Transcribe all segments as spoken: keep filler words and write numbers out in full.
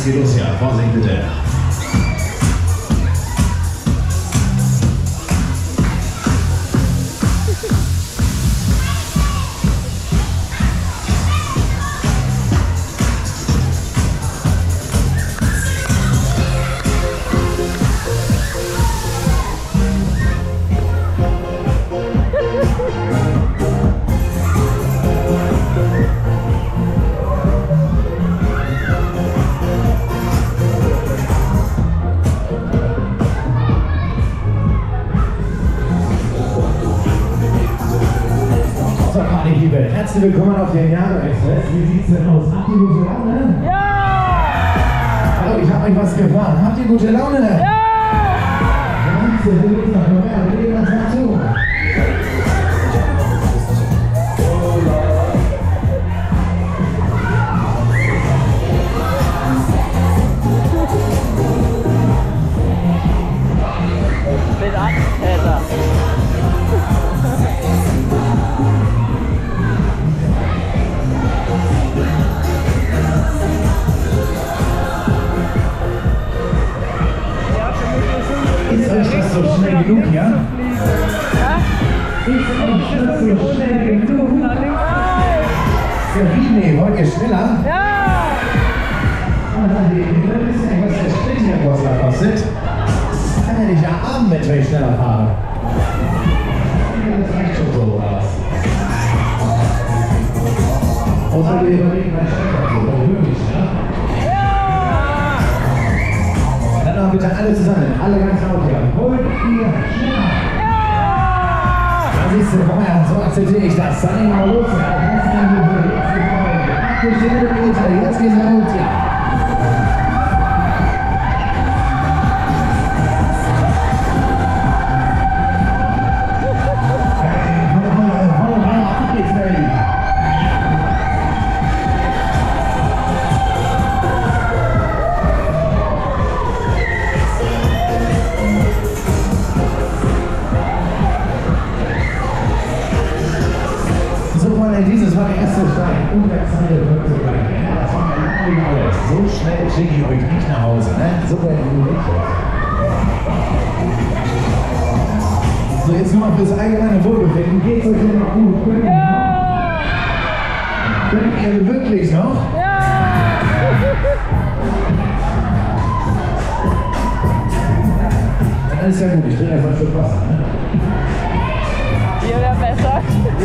Jetzt geht los, ja. Vorsicht bitte. Herzlich willkommen auf den Jahre-Express. Wie sieht's denn aus? Habt ihr gute Laune? Ja! Hallo, ich hab euch was gefragt. Habt ihr gute Laune? Ja! Ja, siehst du, wir geht's noch mehr. Wir gehen uns mal zu. Mit Antäter. Ist euch das so schnell genug, ja? Ist euch das so schnell genug? Ja, wie? Nee, wollt ihr schneller? Ja! Wir wissen ja, was der Sprit hier kostet. Kann ja nicht erahnen, wenn ich schneller fahre. Das reicht schon so, oder was? Außer wir überlegen, mein Chef so, wirklich, ja? Dann noch bitte alle zusammen, alle ganz laut hier. Wollt ihr schneller? Ja! Da siehst du, komm her, so akzeptiere ich das. Dann nehmen wir los. Jetzt geht's los, ja. Dieses war der erste Stein. Unwärtsseite wird so gleich. Das war mein Auge. So schnell schicke ich euch nicht nach Hause. Ne? So werden wir nicht. So, jetzt nur mal fürs allgemeine Wohlbefinden. Geht's euch denn noch gut? Könnt ihr, ja. Könnt ihr wirklich noch? Ja! Alles ja gut. Ich trinke erstmal ein Stück Wasser. Ne? Hier wäre besser.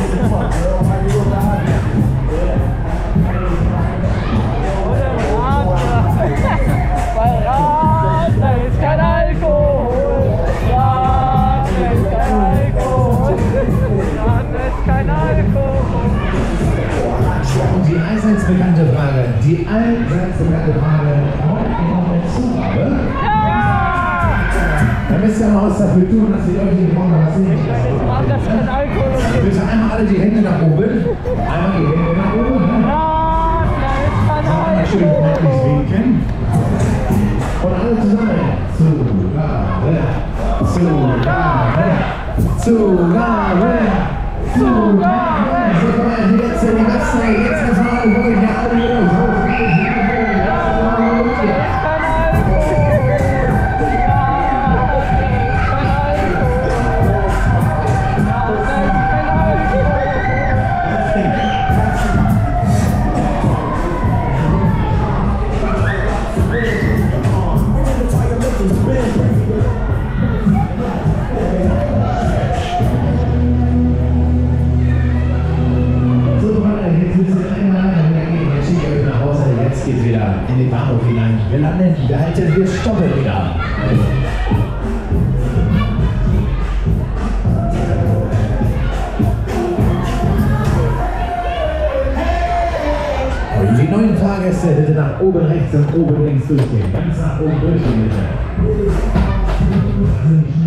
Bei Radler ist kein Alkohol. Radler ist kein Alkohol. Radler ist kein Alkohol. Und die allseits bekannte Frage, die allseits bekannte Frage, wollt ihr noch eine Zugabe? Da müsst ihr mal was dafür tun, dass ihr euch nicht morgen was nicht lasst. Das ist kein Alkohol. Bitte einmal alle die Hände nach oben. Einmal die Hände nach oben. Radler ist kein Alkohol. Schön freundlich winken. Und alle zusammen. Zugabe. Zugabe. Zugabe. Zugabe. So, komm mal, die letzte, die letzte. Jetzt müssen wir alle wirklich ja alle wieder los. Geht wieder in den Bahnhof hinein. Wir landen, wir halten, wir stoppen wieder. Und die neuen Fahrgäste bitte nach oben rechts und oben links durchgehen. Ganz nach oben durchgehen bitte.